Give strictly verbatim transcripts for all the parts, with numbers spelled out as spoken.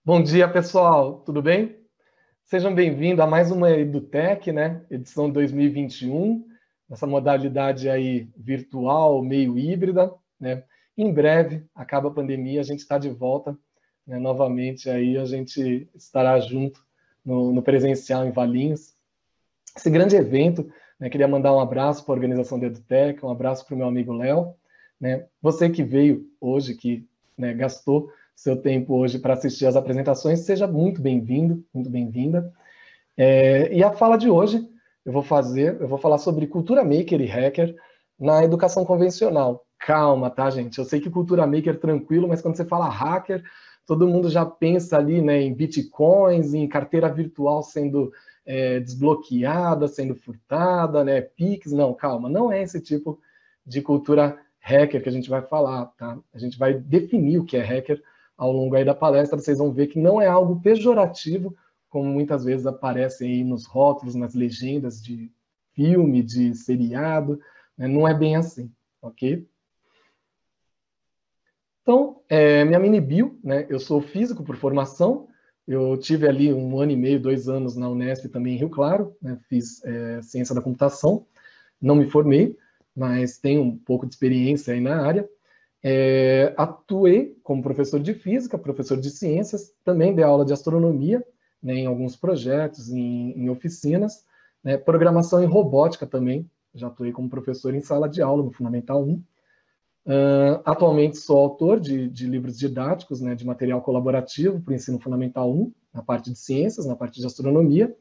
Bom dia, pessoal, tudo bem? Sejam bem-vindos a mais uma EduTech, né? Edição dois mil e vinte e um, nessa modalidade aí virtual, meio híbrida, né? Em breve, acaba a pandemia, a gente está de volta, né? Novamente aí a gente estará junto no, no presencial em Valinhos. Esse grande evento, né? Queria mandar um abraço para a organização da EduTech, um abraço para o meu amigo Léo, né? Você que veio hoje, que, né, gastou seu tempo hoje para assistir às apresentações, seja muito bem-vindo, muito bem-vinda. É, e a fala de hoje, eu vou fazer, eu vou falar sobre cultura maker e hacker na educação convencional. Calma, tá, gente? Eu sei que cultura maker é tranquilo, mas quando você fala hacker, todo mundo já pensa ali, né, em bitcoins, em carteira virtual sendo é, desbloqueada, sendo furtada, né, Pix. Não, calma, não é esse tipo de cultura hacker que a gente vai falar, tá? A gente vai definir o que é hacker ao longo aí da palestra. Vocês vão ver que não é algo pejorativo, como muitas vezes aparecem aí nos rótulos, nas legendas de filme, de seriado, né? Não é bem assim, ok? Então, é, minha mini bio, né? Eu sou físico por formação, eu tive ali um ano e meio, dois anos na Unesp também em Rio Claro, né? Fiz é, ciência da computação, não me formei, mas tenho um pouco de experiência aí na área. É, atuei como professor de física, professor de ciências, também dei aula de astronomia, né, em alguns projetos, em, em oficinas, né, programação em robótica também, já atuei como professor em sala de aula no Fundamental um. Uh, atualmente sou autor de, de livros didáticos, né, de material colaborativo para o ensino fundamental um, na parte de ciências, na parte de astronomia,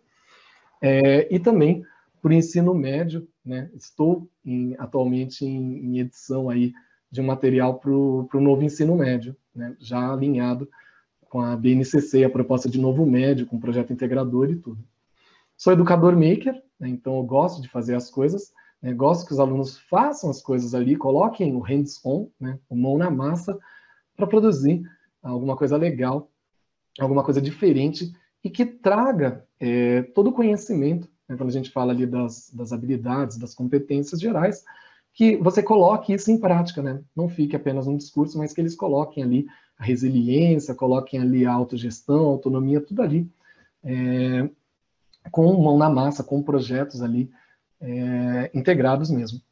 é, e também para o ensino médio, né, estou em, atualmente em, em edição aí de um material para o novo ensino médio, né, já alinhado com a B N C C, a proposta de novo médio, com projeto integrador e tudo. Sou educador maker, né, então eu gosto de fazer as coisas, né, gosto que os alunos façam as coisas ali, coloquem o hands-on, né, o mão na massa, para produzir alguma coisa legal, alguma coisa diferente e que traga é, todo o conhecimento, né, quando a gente fala ali das, das habilidades, das competências gerais, que você coloque isso em prática, né? Não fique apenas um discurso, mas que eles coloquem ali a resiliência, coloquem ali a autogestão, a autonomia, tudo ali, é, com mão na massa, com projetos ali é, integrados mesmo.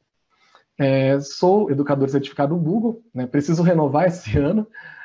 É, sou educador certificado Google, né? Preciso renovar esse ano,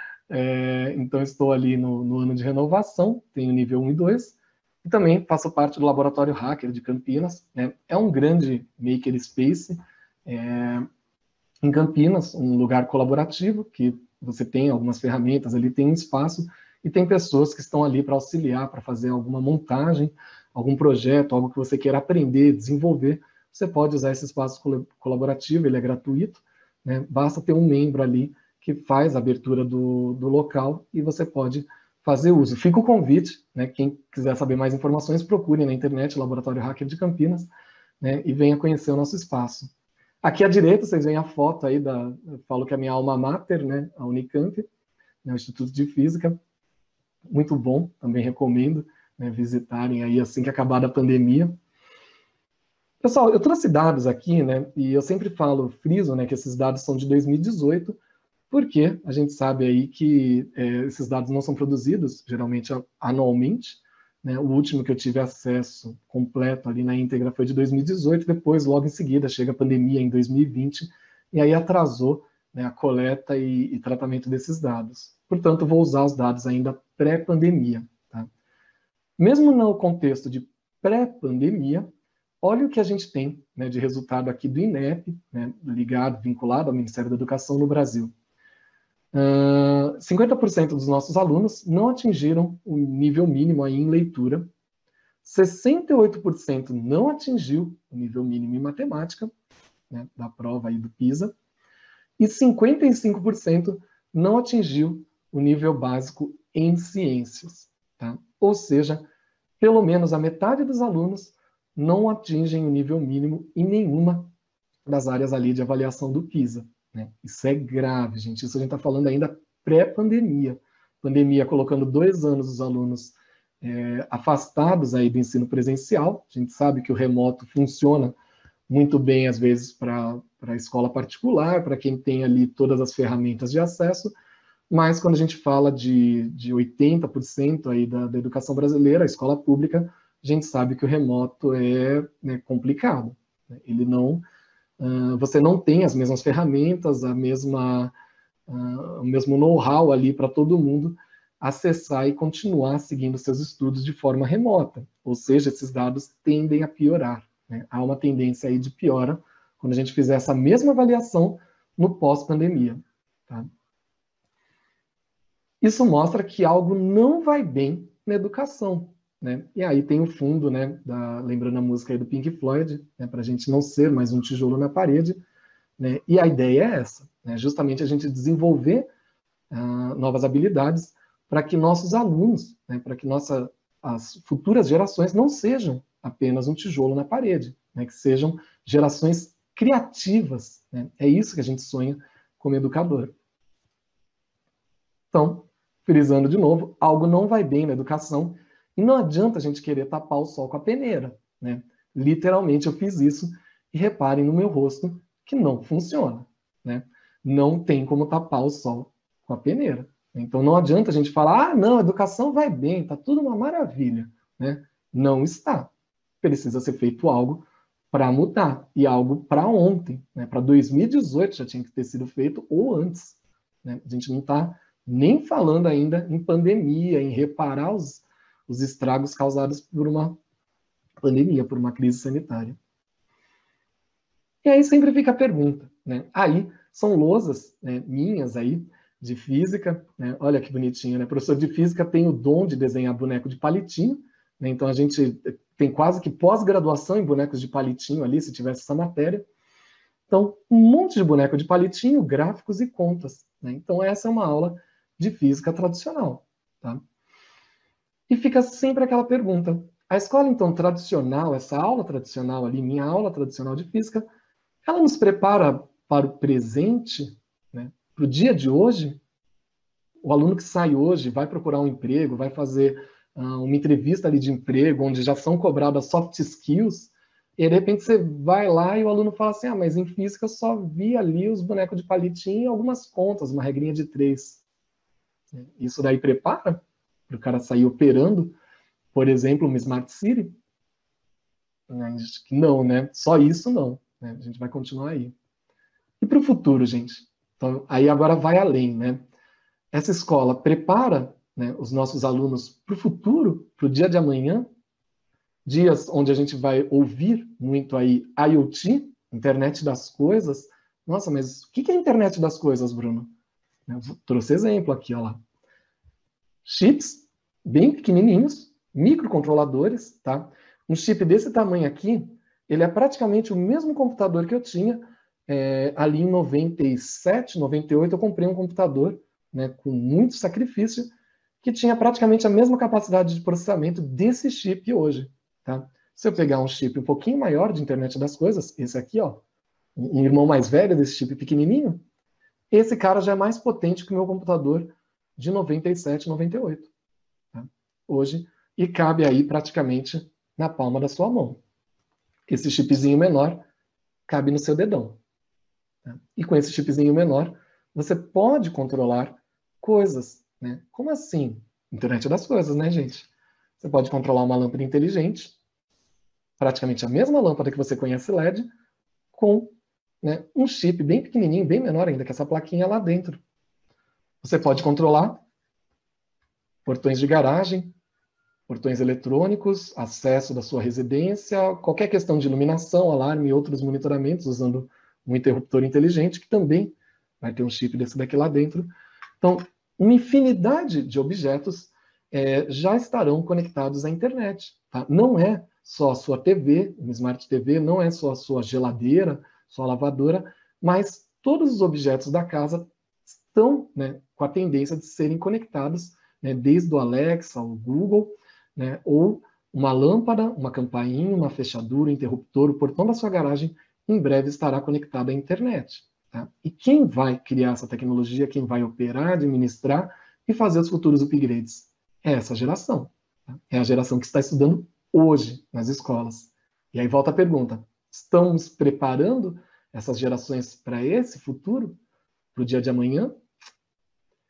é, então estou ali no, no ano de renovação, tenho nível um e dois, e também faço parte do Laboratório Hacker de Campinas, né? É um grande makerspace, é, em Campinas, um lugar colaborativo, que você tem algumas ferramentas ali, tem um espaço, e tem pessoas que estão ali para auxiliar, para fazer alguma montagem, algum projeto, algo que você queira aprender, desenvolver. Você pode usar esse espaço colaborativo, ele é gratuito, né? Basta ter um membro ali que faz a abertura do, do local e você pode fazer uso. Fica o convite, né? Quem quiser saber mais informações, procure na internet Laboratório Hacker de Campinas, né? E venha conhecer o nosso espaço. Aqui à direita, vocês veem a foto aí da... Eu falo que é a minha alma mater, né? A Unicamp, né? O Instituto de Física. Muito bom, também recomendo, né, visitarem aí assim que acabar a pandemia. Pessoal, eu trouxe dados aqui, né? E eu sempre falo, friso, né? Que esses dados são de dois mil e dezoito, porque a gente sabe aí que é, esses dados não são produzidos, geralmente, anualmente, né? O último que eu tive acesso completo ali na íntegra foi de dois mil e dezoito, depois, logo em seguida, chega a pandemia em dois mil e vinte, e aí atrasou, né, a coleta e, e tratamento desses dados. Portanto, vou usar os dados ainda pré-pandemia. Tá? Mesmo no contexto de pré-pandemia, olha o que a gente tem, né, de resultado aqui do INEP, né, ligado, vinculado ao Ministério da Educação no Brasil. Uh, cinquenta por cento dos nossos alunos não atingiram o nível mínimo aí em leitura, sessenta e oito por cento não atingiu o nível mínimo em matemática, né, da prova aí do PISA, e cinquenta e cinco por cento não atingiu o nível básico em ciências. Tá? Ou seja, pelo menos a metade dos alunos não atingem o nível mínimo em nenhuma das áreas ali de avaliação do PISA. Né? Isso é grave, gente. Isso a gente está falando ainda pré-pandemia. Pandemia colocando dois anos os alunos é, afastados aí do ensino presencial. A gente sabe que o remoto funciona muito bem, às vezes, para a escola particular, para quem tem ali todas as ferramentas de acesso, mas quando a gente fala de, de oitenta por cento aí da, da educação brasileira, a escola pública, a gente sabe que o remoto é, né, complicado. Ele não, uh, você não tem as mesmas ferramentas, a mesma, uh, o mesmo know-how ali para todo mundo acessar e continuar seguindo seus estudos de forma remota. Ou seja, esses dados tendem a piorar, né? Há uma tendência aí de piora quando a gente fizer essa mesma avaliação no pós-pandemia. Tá? Isso mostra que algo não vai bem na educação. Né? E aí tem o fundo, né, da, lembrando a música aí do Pink Floyd, né, para a gente não ser mais um tijolo na parede. Né? E a ideia é essa, né, justamente a gente desenvolver uh, novas habilidades para que nossos alunos, né, para que nossa, as futuras gerações não sejam apenas um tijolo na parede, né, que sejam gerações criativas. Né? É isso que a gente sonha como educador. Então, frisando de novo, algo não vai bem na educação e não adianta a gente querer tapar o sol com a peneira. Né? Literalmente eu fiz isso e reparem no meu rosto que não funciona. Né? Não tem como tapar o sol com a peneira. Então não adianta a gente falar, ah, não, a educação vai bem, está tudo uma maravilha. Né? Não está. Precisa ser feito algo para mudar, e algo para ontem. Né? Para dois mil e dezoito já tinha que ter sido feito, ou antes. Né? A gente não está nem falando ainda em pandemia, em reparar os, os estragos causados por uma pandemia, por uma crise sanitária. E aí sempre fica a pergunta, né? Aí são lousas, né, minhas aí, de física, né? Olha que bonitinho, né? O professor de física tem o dom de desenhar boneco de palitinho, né? Então a gente tem quase que pós-graduação em bonecos de palitinho ali, se tivesse essa matéria. Então, um monte de boneco de palitinho, gráficos e contas. Né? Então essa é uma aula de física tradicional. Tá? E fica sempre aquela pergunta, a escola então tradicional, essa aula tradicional ali, minha aula tradicional de física, ela nos prepara para o presente, né? Para o dia de hoje? O aluno que sai hoje vai procurar um emprego, vai fazer uh, uma entrevista ali de emprego, onde já são cobradas soft skills, e de repente você vai lá e o aluno fala assim, ah, mas em física eu só vi ali os bonecos de palitinho e algumas contas, uma regrinha de três. Isso daí prepara para o cara sair operando, por exemplo, uma Smart City? Não, né? Só isso não. Né? A gente vai continuar aí. E para o futuro, gente? Então, aí agora vai além, né? Essa escola prepara, né, os nossos alunos para o futuro, para o dia de amanhã, dias onde a gente vai ouvir muito aí IoT, Internet das Coisas. Nossa, mas o que é a Internet das Coisas, Bruno? Eu trouxe exemplo aqui, ó lá. Chips bem pequenininhos, microcontroladores, tá? Um chip desse tamanho aqui, ele é praticamente o mesmo computador que eu tinha é, ali em noventa e sete, noventa e oito, eu comprei um computador, né, com muito sacrifício, que tinha praticamente a mesma capacidade de processamento desse chip hoje, tá? Se eu pegar um chip um pouquinho maior de internet das coisas, esse aqui, ó, um irmão mais velho desse chip pequenininho, esse cara já é mais potente que o meu computador de noventa e sete, noventa e oito. Tá? Hoje, e cabe aí praticamente na palma da sua mão. Esse chipzinho menor cabe no seu dedão. Tá? E com esse chipzinho menor, você pode controlar coisas. Né? Como assim? Internet das coisas, né, gente? Você pode controlar uma lâmpada inteligente, praticamente a mesma lâmpada que você conhece L E D, com, né, um chip bem pequenininho, bem menor ainda que essa plaquinha lá dentro. Você pode controlar portões de garagem, portões eletrônicos, acesso da sua residência, qualquer questão de iluminação, alarme e outros monitoramentos usando um interruptor inteligente, que também vai ter um chip desse daqui lá dentro. Então, uma infinidade de objetos é, já estarão conectados à internet. Tá? Não é só a sua T V, uma Smart T V, não é só a sua geladeira, sua lavadora, mas todos os objetos da casa estão, né, com a tendência de serem conectados, né, desde o Alexa, o Google, né, ou uma lâmpada, uma campainha, uma fechadura, um interruptor, o portão da sua garagem, em breve estará conectado à internet. Tá? E quem vai criar essa tecnologia, quem vai operar, administrar e fazer os futuros upgrades? É essa geração. Tá? É a geração que está estudando hoje nas escolas. E aí volta a pergunta, estamos preparando essas gerações para esse futuro? Para o dia de amanhã?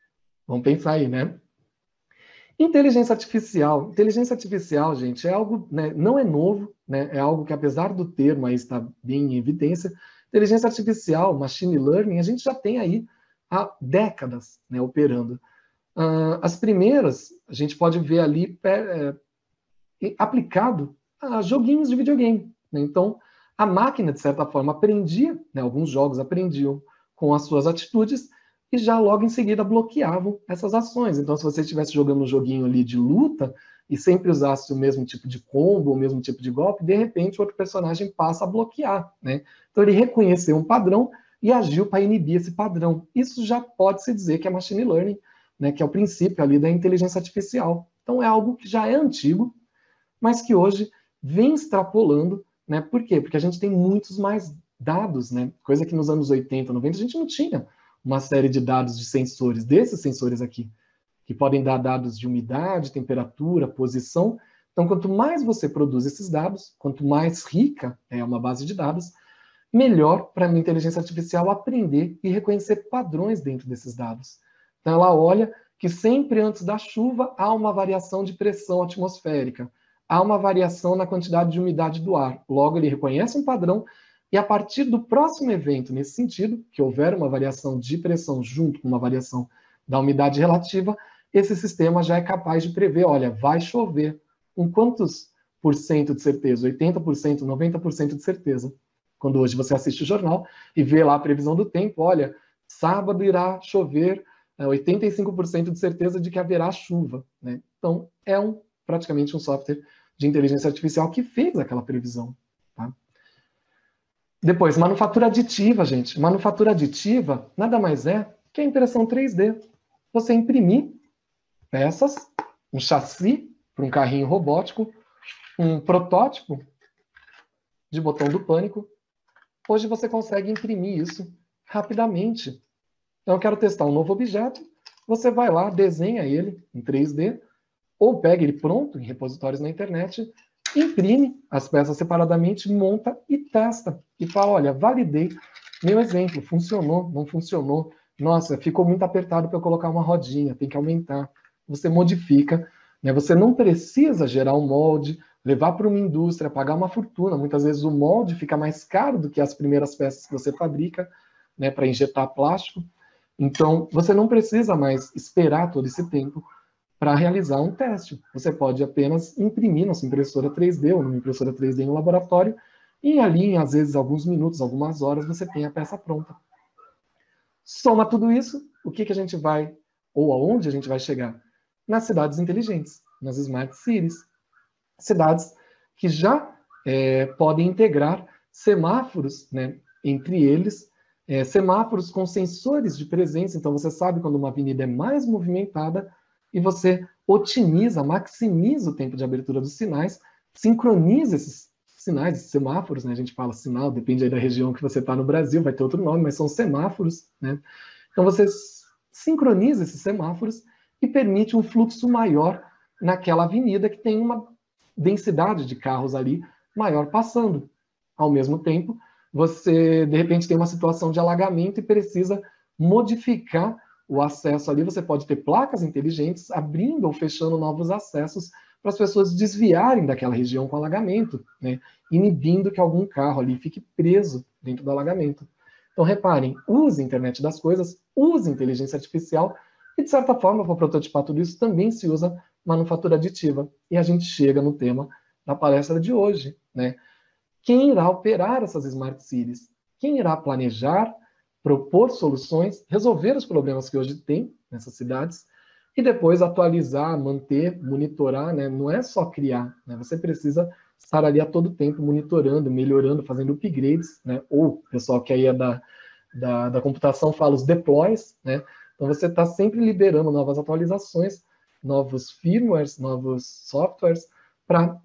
Vamos pensar aí, né? Inteligência artificial. Inteligência artificial, gente, é algo, né, não é novo, né, é algo que, apesar do termo aí estar bem em evidência, inteligência artificial, machine learning, a gente já tem aí há décadas, né, operando. Uh, as primeiras, a gente pode ver ali é, aplicado a joguinhos de videogame. Né? Então, a máquina, de certa forma, aprendia, né, alguns jogos aprendiam com as suas atitudes, e já logo em seguida bloqueavam essas ações. Então, se você estivesse jogando um joguinho ali de luta e sempre usasse o mesmo tipo de combo, o mesmo tipo de golpe, de repente o outro personagem passa a bloquear. Né? Então, ele reconheceu um padrão e agiu para inibir esse padrão. Isso já pode-se dizer que é machine learning, né, que é o princípio ali da inteligência artificial. Então, é algo que já é antigo, mas que hoje vem extrapolando. Né? Por quê? Porque a gente tem muitos mais dados, né? Coisa que nos anos oitenta, noventa a gente não tinha uma série de dados de sensores, desses sensores aqui, que podem dar dados de umidade, temperatura, posição. Então, quanto mais você produz esses dados, quanto mais rica é uma base de dados, melhor para a inteligência artificial aprender e reconhecer padrões dentro desses dados. Então, ela olha que sempre antes da chuva há uma variação de pressão atmosférica, há uma variação na quantidade de umidade do ar. Logo, ele reconhece um padrão e a partir do próximo evento, nesse sentido, que houver uma variação de pressão junto com uma variação da umidade relativa, esse sistema já é capaz de prever, olha, vai chover. Com quantos por cento de certeza? oitenta por cento, noventa por cento de certeza. Quando hoje você assiste o jornal e vê lá a previsão do tempo, olha, sábado irá chover, é, oitenta e cinco por cento de certeza de que haverá chuva. Né? Então, é um, praticamente um software de inteligência artificial que fez aquela previsão. Tá? Depois, manufatura aditiva, gente. Manufatura aditiva nada mais é que a impressão três D. Você imprimir peças, um chassi para um carrinho robótico, um protótipo de botão do pânico. Hoje você consegue imprimir isso rapidamente. Então, eu quero testar um novo objeto. Você vai lá, desenha ele em três D, ou pega ele pronto em repositórios na internet, imprime as peças separadamente, monta e testa. E fala, olha, validei meu exemplo, funcionou, não funcionou. Nossa, ficou muito apertado para eu colocar uma rodinha, tem que aumentar. Você modifica, né? Você não precisa gerar um molde, levar para uma indústria, pagar uma fortuna. Muitas vezes o molde fica mais caro do que as primeiras peças que você fabrica, né, para injetar plástico. Então, você não precisa mais esperar todo esse tempo para realizar um teste. Você pode apenas imprimir na sua impressora três D ou numa impressora três D em um laboratório e ali, às vezes, alguns minutos, algumas horas, você tem a peça pronta. Soma tudo isso, o que, que a gente vai, ou aonde a gente vai chegar? Nas cidades inteligentes, nas smart cities. Cidades que já é, podem integrar semáforos, né, entre eles, é, semáforos com sensores de presença. Então, você sabe quando uma avenida é mais movimentada e você otimiza, maximiza o tempo de abertura dos sinais, sincroniza esses sinais, esses semáforos, né? A gente fala sinal, depende aí da região que você está no Brasil, vai ter outro nome, mas são semáforos, né? Então, você sincroniza esses semáforos e permite um fluxo maior naquela avenida que tem uma densidade de carros ali maior passando. Ao mesmo tempo, você, de repente, tem uma situação de alagamento e precisa modificar o acesso ali. Você pode ter placas inteligentes abrindo ou fechando novos acessos para as pessoas desviarem daquela região com alagamento, né? Inibindo que algum carro ali fique preso dentro do alagamento. Então, reparem, use a internet das coisas, use inteligência artificial e, de certa forma, para prototipar tudo isso, também se usa manufatura aditiva. E a gente chega no tema da palestra de hoje, né? Quem irá operar essas smart cities? Quem irá planejar, propor soluções, resolver os problemas que hoje tem nessas cidades e depois atualizar, manter, monitorar, né? Não é só criar, né? Você precisa estar ali a todo tempo monitorando, melhorando, fazendo upgrades, né? Ou o pessoal que aí é da, da, da computação fala os deploys, né? Então você está sempre liberando novas atualizações, novos firmwares, novos softwares para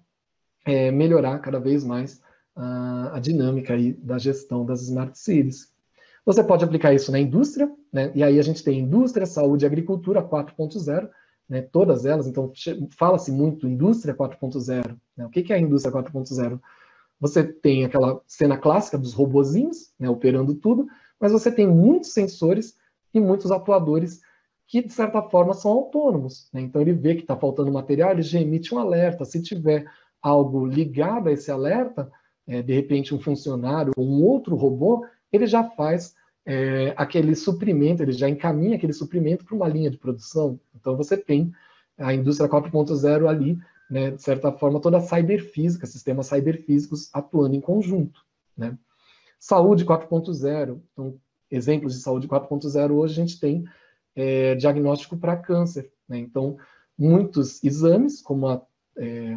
é, melhorar cada vez mais a, a dinâmica aí da gestão das smart cities. Você pode aplicar isso na indústria, né? E aí a gente tem indústria, saúde e agricultura quatro ponto zero, né? Todas elas. Então fala-se muito indústria quatro ponto zero, né? O que é a indústria quatro ponto zero? Você tem aquela cena clássica dos robozinhos, né, operando tudo, mas você tem muitos sensores e muitos atuadores que, de certa forma, são autônomos, né? Então, ele vê que está faltando material, ele já emite um alerta. Se tiver algo ligado a esse alerta, é, de repente um funcionário ou um outro robô, ele já faz é, aquele suprimento, ele já encaminha aquele suprimento para uma linha de produção. Então, você tem a indústria quatro ponto zero ali, né, de certa forma, toda a cyberfísica, sistemas cyberfísicos atuando em conjunto, né? Saúde quatro ponto zero, então, exemplos de saúde quatro ponto zero, hoje a gente tem é, diagnóstico para câncer, né? Então, muitos exames, como a, é,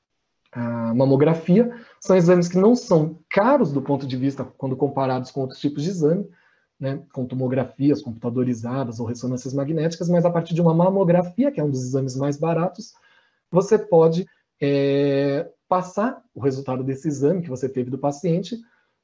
a mamografia, são exames que não são caros do ponto de vista, quando comparados com outros tipos de exame, né, com tomografias computadorizadas ou ressonâncias magnéticas, mas a partir de uma mamografia, que é um dos exames mais baratos, você pode é, passar o resultado desse exame que você teve do paciente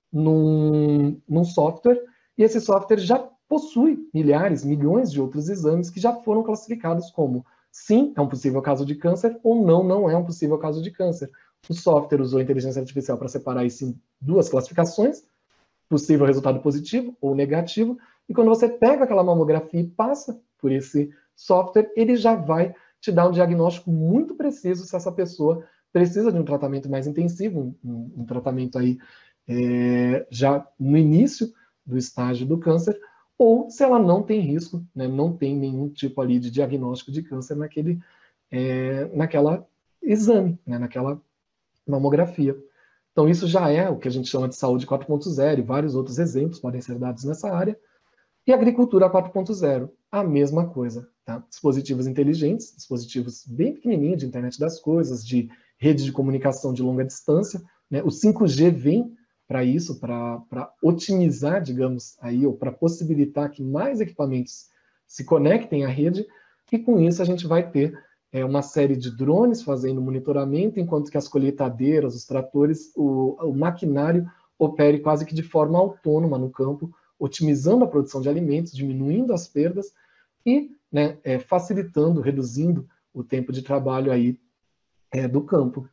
num, num software, e esse software já possui milhares, milhões de outros exames que já foram classificados como sim, é um possível caso de câncer, ou não, não é um possível caso de câncer. O software usou inteligência artificial para separar isso em duas classificações, possível resultado positivo ou negativo, e quando você pega aquela mamografia e passa por esse software, ele já vai te dar um diagnóstico muito preciso se essa pessoa precisa de um tratamento mais intensivo, um, um tratamento aí é, já no início do estágio do câncer, ou se ela não tem risco, né, não tem nenhum tipo ali de diagnóstico de câncer naquele, é, naquela exame, né, naquela mamografia. Então, isso já é o que a gente chama de saúde quatro ponto zero, e vários outros exemplos podem ser dados nessa área. E agricultura quatro ponto zero, a mesma coisa. Tá? Dispositivos inteligentes, dispositivos bem pequenininhos de internet das coisas, de rede de comunicação de longa distância. Né? O cinco G vem para isso, para otimizar, digamos, aí, ou para possibilitar que mais equipamentos se conectem à rede, e com isso a gente vai ter é, uma série de drones fazendo monitoramento, enquanto que as colheitadeiras, os tratores, o, o maquinário opere quase que de forma autônoma no campo, otimizando a produção de alimentos, diminuindo as perdas e né, é, facilitando, reduzindo o tempo de trabalho aí é, do campo.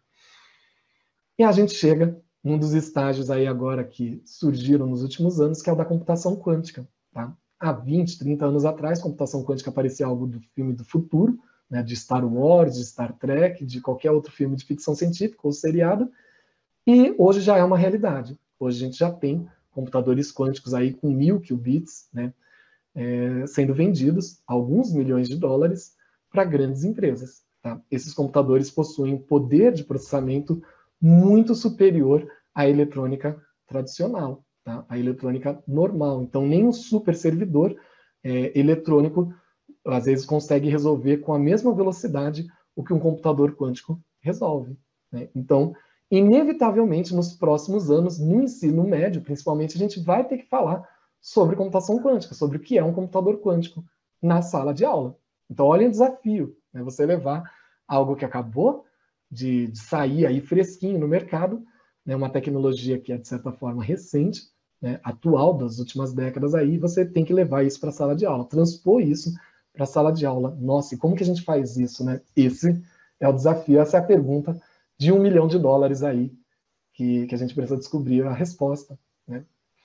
E a gente chega num dos estágios aí agora que surgiram nos últimos anos, que é o da computação quântica. Tá? Há vinte, trinta anos atrás, computação quântica parecia algo do filme do futuro, né, de Star Wars, de Star Trek, de qualquer outro filme de ficção científica ou seriado, e hoje já é uma realidade. Hoje a gente já tem computadores quânticos aí com mil qubits, né, é, sendo vendidos a alguns milhões de dólares para grandes empresas. Tá? Esses computadores possuem um poder de processamento muito superior à eletrônica tradicional, tá? À eletrônica normal. Então, nem um super servidor é, eletrônico às vezes consegue resolver com a mesma velocidade o que um computador quântico resolve. Né? Então, inevitavelmente, nos próximos anos, no ensino médio, principalmente, a gente vai ter que falar sobre computação quântica, sobre o que é um computador quântico na sala de aula. Então, olha o desafio, né? Você levar algo que acabou de, de sair aí fresquinho no mercado, né? Uma tecnologia que é, de certa forma, recente, né? Atual, das últimas décadas aí, você tem que levar isso para a sala de aula, transpor isso para a sala de aula. Nossa, e como que a gente faz isso, né? Esse é o desafio, essa é a pergunta de um milhão de dólares aí, que, que a gente precisa descobrir a resposta, né?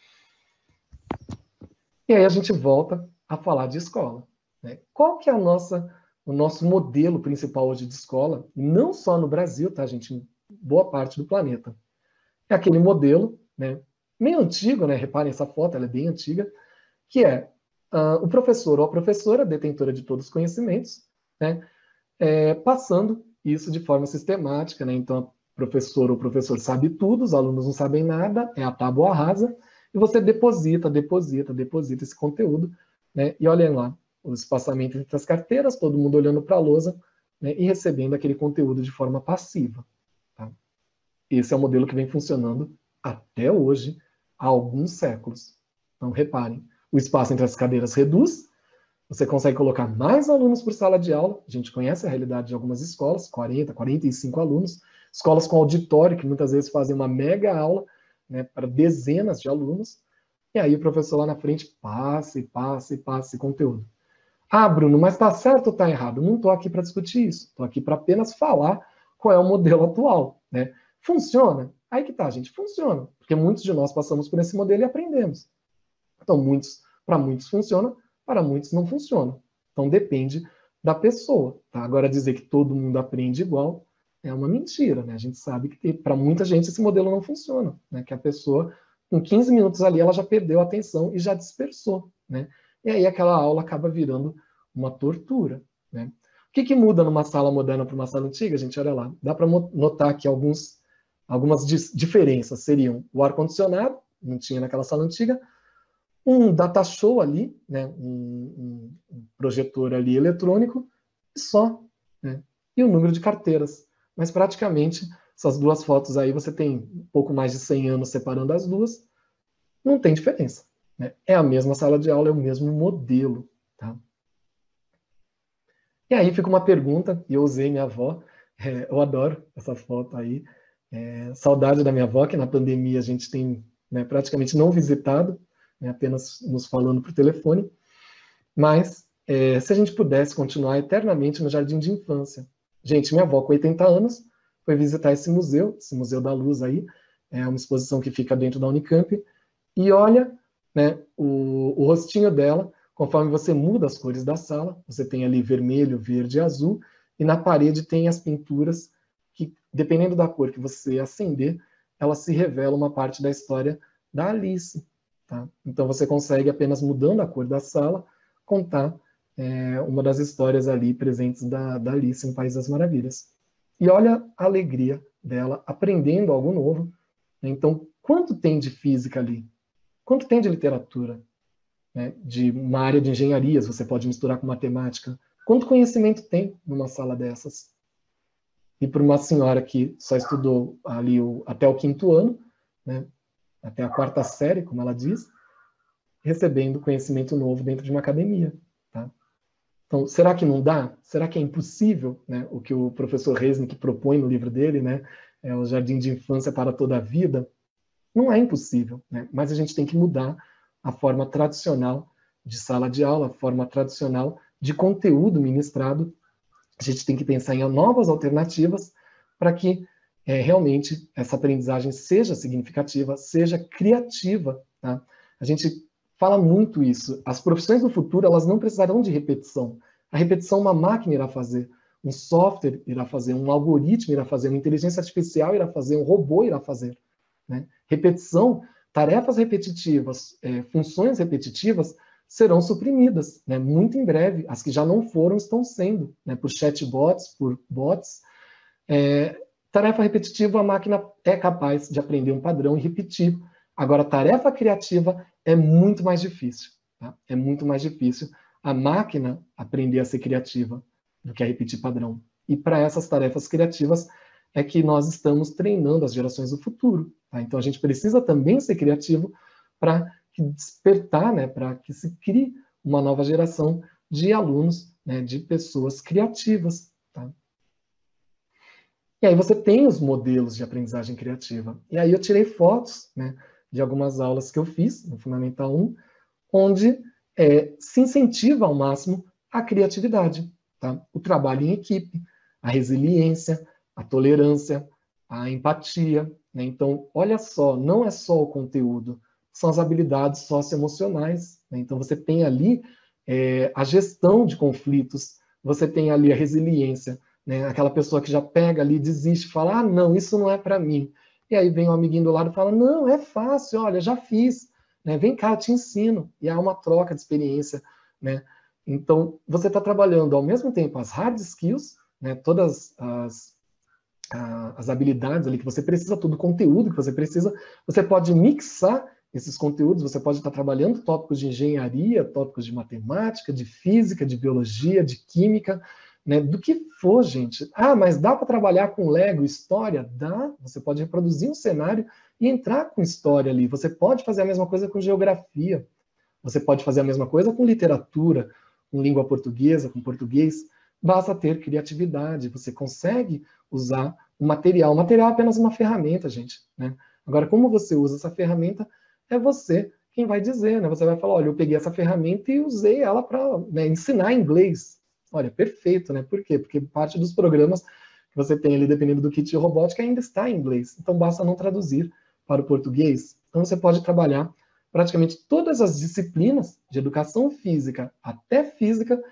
E aí a gente volta a falar de escola, né? Qual que é a nossa, o nosso modelo principal hoje de escola? Não só no Brasil, tá, gente? Em boa parte do planeta. É aquele modelo, né? Meio antigo, né? Reparem essa foto, ela é bem antiga, que é uh, o professor ou a professora, detentora de todos os conhecimentos, né? É, passando isso de forma sistemática, né? Então, a professora ou o professor sabe tudo, os alunos não sabem nada, é a tábua rasa, e você deposita, deposita, deposita esse conteúdo, né? E olhem lá, o espaçamento entre as carteiras, todo mundo olhando para a lousa, né? E recebendo aquele conteúdo de forma passiva. Tá? Esse é o modelo que vem funcionando até hoje, há alguns séculos. Então, reparem, o espaço entre as cadeiras reduz, você consegue colocar mais alunos por sala de aula. A gente conhece a realidade de algumas escolas, quarenta, quarenta e cinco alunos. Escolas com auditório, que muitas vezes fazem uma mega aula, né, para dezenas de alunos. E aí o professor lá na frente passa e passa e passa esse conteúdo. Ah, Bruno, mas está certo ou está errado? Não estou aqui para discutir isso. Estou aqui para apenas falar qual é o modelo atual. Né? Funciona? Aí que tá, gente. Funciona. Porque muitos de nós passamos por esse modelo e aprendemos. Então, muitos, para muitos funciona, para muitos não funciona. Então depende da pessoa, tá? Agora dizer que todo mundo aprende igual é uma mentira, né? A gente sabe que para muita gente esse modelo não funciona, né? Que a pessoa, com quinze minutos ali, ela já perdeu a atenção e já dispersou, né? E aí aquela aula acaba virando uma tortura, né? O que, que muda numa sala moderna para uma sala antiga, gente? Olha lá, dá para notar aqui alguns, algumas diferenças. Seriam o ar-condicionado, não tinha naquela sala antiga, um data show ali, né? um, um, um projetor ali eletrônico, e só, né? E o número de carteiras. Mas praticamente, essas duas fotos aí, você tem um pouco mais de cem anos separando as duas, não tem diferença, né? É a mesma sala de aula, é o mesmo modelo, tá? E aí fica uma pergunta, e eu usei minha avó, é, eu adoro essa foto aí, é, saudade da minha avó, que na pandemia a gente tem, né, praticamente não visitado, né, apenas nos falando por telefone, mas é, se a gente pudesse continuar eternamente no Jardim de Infância. Gente, minha avó com oitenta anos foi visitar esse museu, esse Museu da Luz aí, é uma exposição que fica dentro da Unicamp, e olha, né, o, o rostinho dela, conforme você muda as cores da sala, você tem ali vermelho, verde e azul, e na parede tem as pinturas que, dependendo da cor que você acender, ela se revela uma parte da história da Alice. Tá? Então você consegue, apenas mudando a cor da sala, contar é, uma das histórias ali presentes da, da Alice no País das Maravilhas. E olha a alegria dela, aprendendo algo novo. Então, quanto tem de física ali? Quanto tem de literatura? Né? De uma área de engenharias, você pode misturar com matemática. Quanto conhecimento tem numa sala dessas? E para uma senhora que só estudou ali o, até o quinto ano, né? Até a quarta série, como ela diz, recebendo conhecimento novo dentro de uma academia. Tá? Então, será que não dá? Será que é impossível, né? O que o professor Resnick propõe no livro dele, né? É o Jardim de Infância para toda a vida? Não é impossível, né? Mas a gente tem que mudar a forma tradicional de sala de aula, a forma tradicional de conteúdo ministrado. A gente tem que pensar em novas alternativas para que é, realmente essa aprendizagem seja significativa, seja criativa. Tá? A gente fala muito isso. As profissões do futuro, elas não precisarão de repetição. A repetição uma máquina irá fazer, um software irá fazer, um algoritmo irá fazer, uma inteligência artificial irá fazer, um robô irá fazer. Né? Repetição, tarefas repetitivas, é, funções repetitivas serão suprimidas, né? Muito em breve. As que já não foram estão sendo, né? Por chatbots, por bots. É, tarefa repetitiva, a máquina é capaz de aprender um padrão e repetir. Agora, tarefa criativa é muito mais difícil. Tá? É muito mais difícil a máquina aprender a ser criativa do que a repetir padrão. E para essas tarefas criativas é que nós estamos treinando as gerações do futuro. Tá? Então, a gente precisa também ser criativo para despertar, né, para que se crie uma nova geração de alunos, né, de pessoas criativas. Tá? E aí você tem os modelos de aprendizagem criativa. E aí eu tirei fotos, né, de algumas aulas que eu fiz no Fundamental um, onde é, se incentiva ao máximo a criatividade, tá? O trabalho em equipe, a resiliência, a tolerância, a empatia. Né? Então, olha só, não é só o conteúdo, são as habilidades socioemocionais. Né? Então, você tem ali é, a gestão de conflitos, você tem ali a resiliência, né? Aquela pessoa que já pega ali, desiste, fala, ah, não, isso não é para mim. E aí vem um amiguinho do lado e fala, não, é fácil, olha, já fiz. Né? Vem cá, eu te ensino. E há uma troca de experiência. Né? Então, você está trabalhando ao mesmo tempo as hard skills, né? Todas as, as habilidades ali que você precisa, todo o conteúdo que você precisa, você pode mixar esses conteúdos, você pode estar trabalhando tópicos de engenharia, tópicos de matemática, de física, de biologia, de química, né, do que for, gente. Ah, mas dá para trabalhar com Lego, história? Dá. Você pode reproduzir um cenário e entrar com história ali. Você pode fazer a mesma coisa com geografia. Você pode fazer a mesma coisa com literatura, com língua portuguesa, com português. Basta ter criatividade. Você consegue usar o material. O material é apenas uma ferramenta, gente. Né? Agora, como você usa essa ferramenta, é você quem vai dizer. Né? Você vai falar, olha, eu peguei essa ferramenta e usei ela para, né, ensinar inglês. Olha, perfeito, né? Por quê? Porque parte dos programas que você tem ali, dependendo do kit de robótica, ainda está em inglês. Então, basta não traduzir para o português. Então, você pode trabalhar praticamente todas as disciplinas, de educação física até física,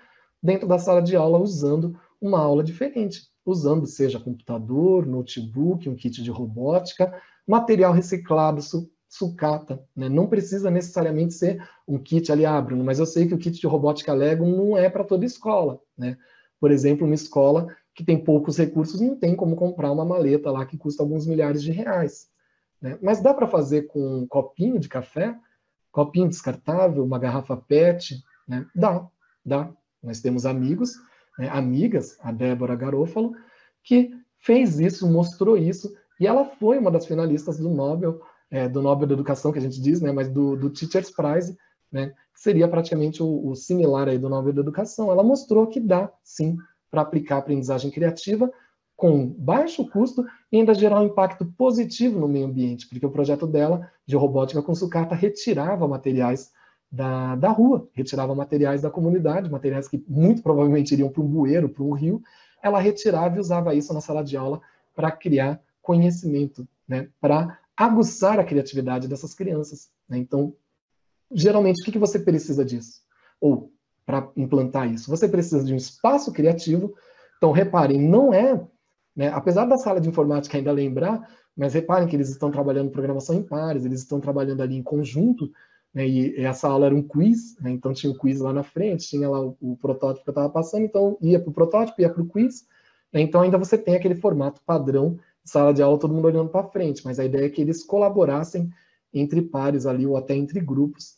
dentro da sala de aula usando uma aula diferente, usando seja computador, notebook, um kit de robótica, material reciclado, su sucata, né? Não precisa necessariamente ser um kit ali, ah, Bruno, mas eu sei que o kit de robótica Lego não é para toda escola, né? Por exemplo, uma escola que tem poucos recursos não tem como comprar uma maleta lá que custa alguns milhares de reais, né? Mas dá para fazer com um copinho de café, copinho descartável, uma garrafa PET, né? Dá, dá. Nós temos amigos, né, amigas, a Débora Garofalo, que fez isso, mostrou isso, e ela foi uma das finalistas do Nobel, é, do Nobel da Educação, que a gente diz, né, mas do, do Teacher's Prize, né, que seria praticamente o, o similar aí do Nobel da Educação. Ela mostrou que dá, sim, para aplicar a aprendizagem criativa com baixo custo e ainda gerar um impacto positivo no meio ambiente, porque o projeto dela, de robótica com sucata, retirava materiais da, da rua, retirava materiais da comunidade, materiais que muito provavelmente iriam para um bueiro, para um rio, ela retirava e usava isso na sala de aula para criar conhecimento, né, para aguçar a criatividade dessas crianças, né? Então, geralmente, o que, que você precisa disso? Ou, para implantar isso, você precisa de um espaço criativo. Então, reparem, não é, né, apesar da sala de informática ainda lembrar, mas reparem que eles estão trabalhando programação em pares, eles estão trabalhando ali em conjunto, né, e essa aula era um quiz, né, então tinha o um quiz lá na frente, tinha lá o, o protótipo que eu estava passando, então ia para o protótipo, ia para o quiz, né, então ainda você tem aquele formato padrão, sala de aula, todo mundo olhando para frente, mas a ideia é que eles colaborassem entre pares ali, ou até entre grupos,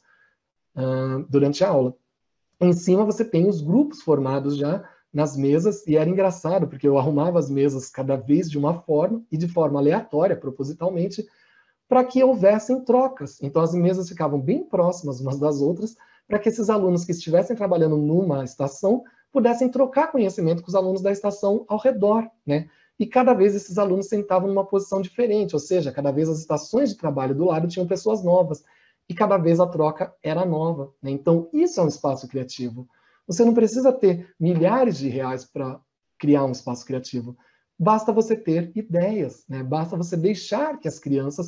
uh, durante a aula. Em cima você tem os grupos formados já nas mesas, e era engraçado, porque eu arrumava as mesas cada vez de uma forma, e de forma aleatória, propositalmente, para que houvessem trocas. Então as mesas ficavam bem próximas umas das outras, para que esses alunos que estivessem trabalhando numa estação pudessem trocar conhecimento com os alunos da estação ao redor, né? E cada vez esses alunos sentavam numa posição diferente, ou seja, cada vez as estações de trabalho do lado tinham pessoas novas, e cada vez a troca era nova, né? Então isso é um espaço criativo. Você não precisa ter milhares de reais para criar um espaço criativo. Basta você ter ideias, né? Basta você deixar que as crianças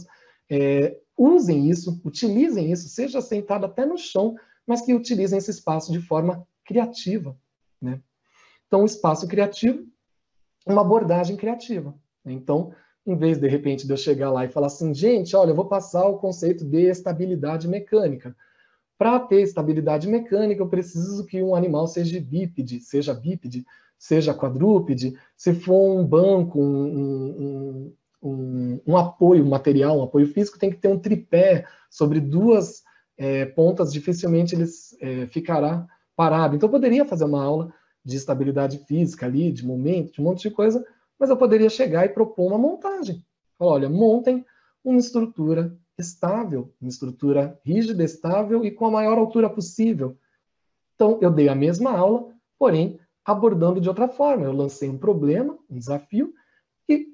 é, usem isso, utilizem isso, seja sentado até no chão, mas que utilizem esse espaço de forma criativa, né? Então, o espaço criativo, uma abordagem criativa. Então, em vez, de repente, de eu chegar lá e falar assim, gente, olha, eu vou passar o conceito de estabilidade mecânica. Para ter estabilidade mecânica, eu preciso que um animal seja bípede, seja bípede, seja quadrúpede. Se for um banco, um, um, um, um apoio material, um apoio físico, tem que ter um tripé sobre duas é, pontas, dificilmente ele é, ficará parado. Então, eu poderia fazer uma aula de estabilidade física ali, de momento, de um monte de coisa, mas eu poderia chegar e propor uma montagem. Falar, olha, montem uma estrutura estável, uma estrutura rígida, estável e com a maior altura possível. Então, eu dei a mesma aula, porém, abordando de outra forma. Eu lancei um problema, um desafio, e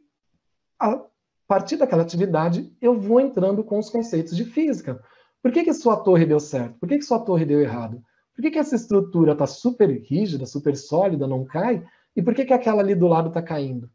a partir daquela atividade, eu vou entrando com os conceitos de física. Por que que sua torre deu certo? Por que que sua torre deu errado? Por que que essa estrutura está super rígida, super sólida, não cai? E por que que aquela ali do lado está caindo?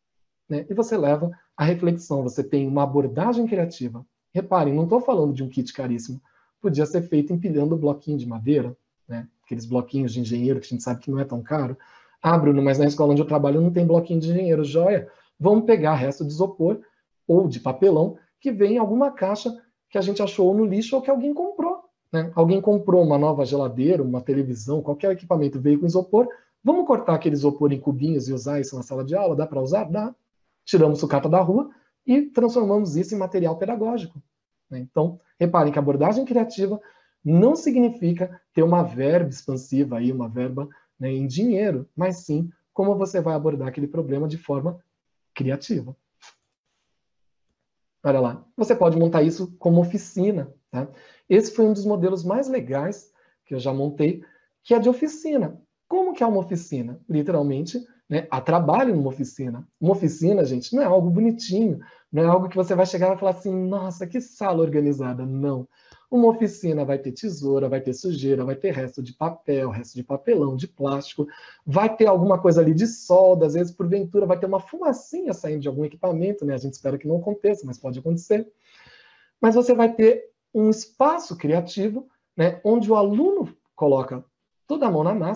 Né? E você leva a reflexão, você tem uma abordagem criativa. Reparem, não estou falando de um kit caríssimo. Podia ser feito empilhando bloquinho de madeira, né? Aqueles bloquinhos de engenheiro que a gente sabe que não é tão caro. Ah, Bruno, mas na escola onde eu trabalho não tem bloquinho de engenheiro. Joia, vamos pegar resto de isopor ou de papelão que vem em alguma caixa que a gente achou no lixo ou que alguém comprou. Né? Alguém comprou uma nova geladeira, uma televisão, qualquer equipamento veio com isopor. Vamos cortar aquele isopor em cubinhos e usar isso na sala de aula? Dá para usar? Dá. Tiramos sucata da rua e transformamos isso em material pedagógico. Então, reparem que a abordagem criativa não significa ter uma verba expansiva, aí, uma verba, né, em dinheiro, mas sim como você vai abordar aquele problema de forma criativa. Olha lá, você pode montar isso como oficina. Tá? Esse foi um dos modelos mais legais que eu já montei, que é de oficina. Como que é uma oficina? Literalmente, né, a trabalho numa oficina. Uma oficina, gente, não é algo bonitinho, não é algo que você vai chegar e falar assim, nossa, que sala organizada. Não. Uma oficina vai ter tesoura, vai ter sujeira, vai ter resto de papel, resto de papelão, de plástico, vai ter alguma coisa ali de solda, às vezes, porventura, vai ter uma fumacinha saindo de algum equipamento, né? A gente espera que não aconteça, mas pode acontecer. Mas você vai ter um espaço criativo, né, onde o aluno coloca toda a mão na massa,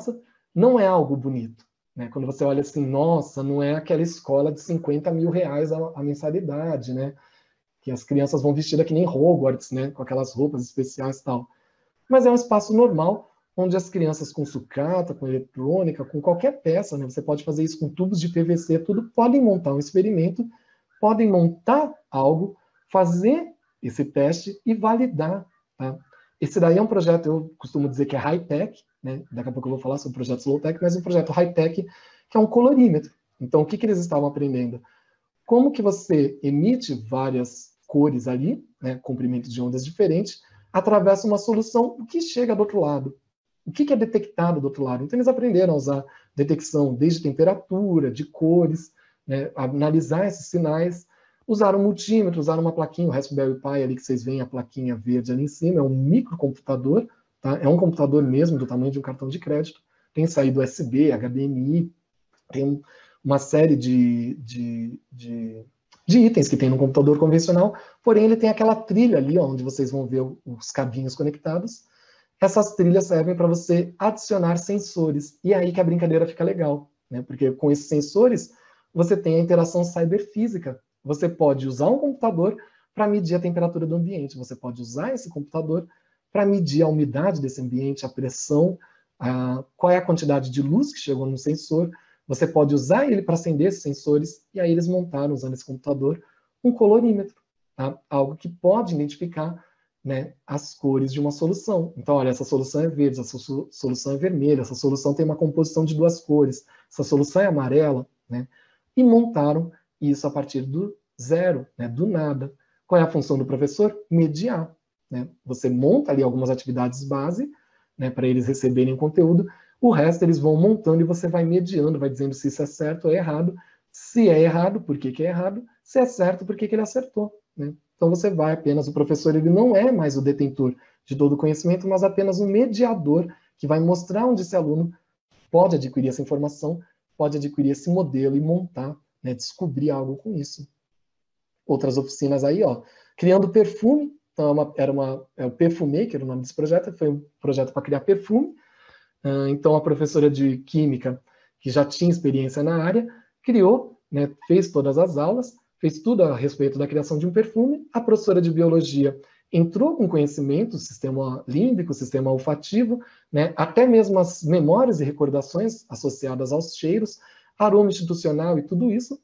não é algo bonito, né? Quando você olha assim, nossa, não é aquela escola de cinquenta mil reais a, a mensalidade, né? Que as crianças vão vestidas que nem Hogwarts, né? Com aquelas roupas especiais e tal. Mas é um espaço normal, onde as crianças com sucata, com eletrônica, com qualquer peça, né? Você pode fazer isso com tubos de P V C, tudo, podem montar um experimento, podem montar algo, fazer esse teste e validar, tá? Esse daí é um projeto, eu costumo dizer que é high-tech, né? Daqui a pouco eu vou falar sobre projetos low-tech, mas um projeto high-tech que é um colorímetro. Então, o que, que eles estavam aprendendo? Como que você emite várias cores ali, né, comprimentos de ondas diferentes, atravessa uma solução, o que chega do outro lado? O que, que é detectado do outro lado? Então, eles aprenderam a usar detecção desde temperatura, de cores, né, analisar esses sinais, usaram multímetro, usaram uma plaquinha, o Raspberry Pi ali que vocês veem, a plaquinha verde ali em cima, é um microcomputador, tá? É um computador mesmo, do tamanho de um cartão de crédito, tem saída U S B, H D M I, tem um, uma série de, de, de, de itens que tem no computador convencional, porém ele tem aquela trilha ali, ó, onde vocês vão ver os cabinhos conectados. Essas trilhas servem para você adicionar sensores, e é aí que a brincadeira fica legal, né? Porque com esses sensores, você tem a interação cyberfísica. Você pode usar um computador para medir a temperatura do ambiente, você pode usar esse computador para medir a umidade desse ambiente, a pressão, a, qual é a quantidade de luz que chegou no sensor. Você pode usar ele para acender esses sensores, e aí eles montaram, usando esse computador, um colorímetro, tá? Algo que pode identificar, né, as cores de uma solução. Então, olha, essa solução é verde, essa solução é vermelha, essa solução tem uma composição de duas cores, essa solução é amarela, né? E montaram isso a partir do zero, né, do nada. Qual é a função do professor? Mediar, né? Você monta ali algumas atividades base, né, para eles receberem o conteúdo, o resto eles vão montando e você vai mediando, vai dizendo se isso é certo ou é errado. Se é errado, por que, que é errado? Se é certo, por que, que ele acertou, né? Então você vai apenas, o professor ele não é mais o detentor de todo o conhecimento, mas apenas um mediador que vai mostrar onde esse aluno pode adquirir essa informação, pode adquirir esse modelo e montar, né, descobrir algo com isso. Outras oficinas aí, ó, criando perfume, então é uma, era uma, é o Perfumaker, o nome desse projeto, foi um projeto para criar perfume. Uh, então a professora de Química, que já tinha experiência na área, criou, né, fez todas as aulas, fez tudo a respeito da criação de um perfume. A professora de Biologia entrou com conhecimento, sistema límbico, sistema olfativo, né, até mesmo as memórias e recordações associadas aos cheiros, aroma institucional e tudo isso.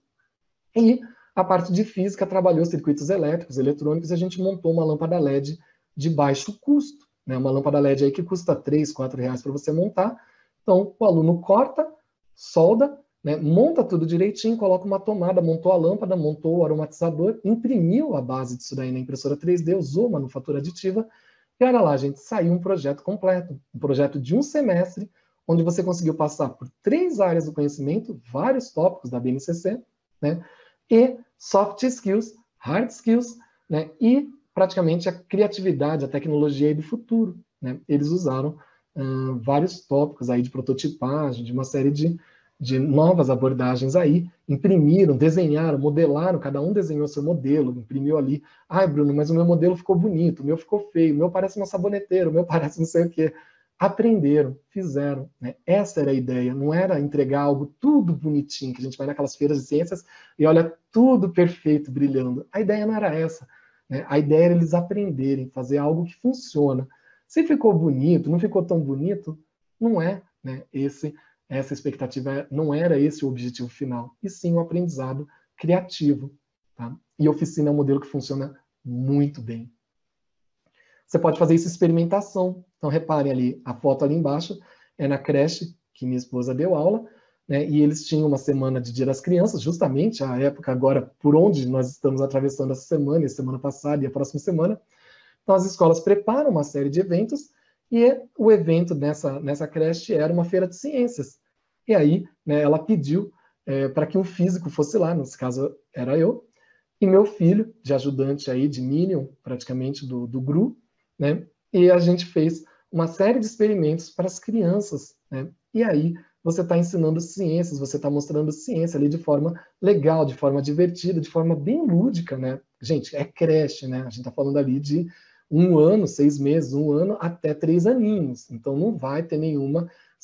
E a parte de Física trabalhou circuitos elétricos, eletrônicos, e a gente montou uma lâmpada L E D de baixo custo, né, uma lâmpada L E D aí que custa três, quatro reais para você montar. Então, o aluno corta, solda, né, monta tudo direitinho, coloca uma tomada, montou a lâmpada, montou o aromatizador, imprimiu a base disso daí na impressora três D, usou manufatura aditiva, e olha lá, gente, saiu um projeto completo, um projeto de um semestre, onde você conseguiu passar por três áreas do conhecimento, vários tópicos da B N C C, né, e soft skills, hard skills, né, e praticamente a criatividade, a tecnologia aí do futuro, né? Eles usaram uh, vários tópicos aí de prototipagem, de uma série de, de novas abordagens aí, imprimiram, desenharam, modelaram, cada um desenhou seu modelo, imprimiu ali, ai Bruno, mas o meu modelo ficou bonito, o meu ficou feio, o meu parece uma saboneteira, o meu parece não sei o quê. Aprenderam, fizeram, né? Essa era a ideia, não era entregar algo tudo bonitinho, que a gente vai naquelas feiras de ciências e olha tudo perfeito, brilhando. A ideia não era essa. Né? A ideia era eles aprenderem, fazer algo que funciona. Se ficou bonito, não ficou tão bonito, não é, né, esse, essa expectativa, não era esse o objetivo final, e sim o aprendizado criativo. Tá? E oficina é um modelo que funciona muito bem. Você pode fazer isso experimentação. Então, reparem ali, a foto ali embaixo é na creche que minha esposa deu aula, né, e eles tinham uma semana de Dia das Crianças, justamente a época agora por onde nós estamos atravessando essa semana, e semana passada e a próxima semana. Então, as escolas preparam uma série de eventos, e o evento nessa, nessa creche era uma feira de ciências. E aí, né, ela pediu é, para que um físico fosse lá, nesse caso era eu, e meu filho, de ajudante aí, de Minion, praticamente, do, do G R U, né, e a gente fez uma série de experimentos para as crianças, né, e aí você está ensinando ciências, você está mostrando ciência ali de forma legal, de forma divertida, de forma bem lúdica, né? Gente, é creche, né? A gente está falando ali de um ano, seis meses, um ano, até três aninhos. Então não vai ter nenhuma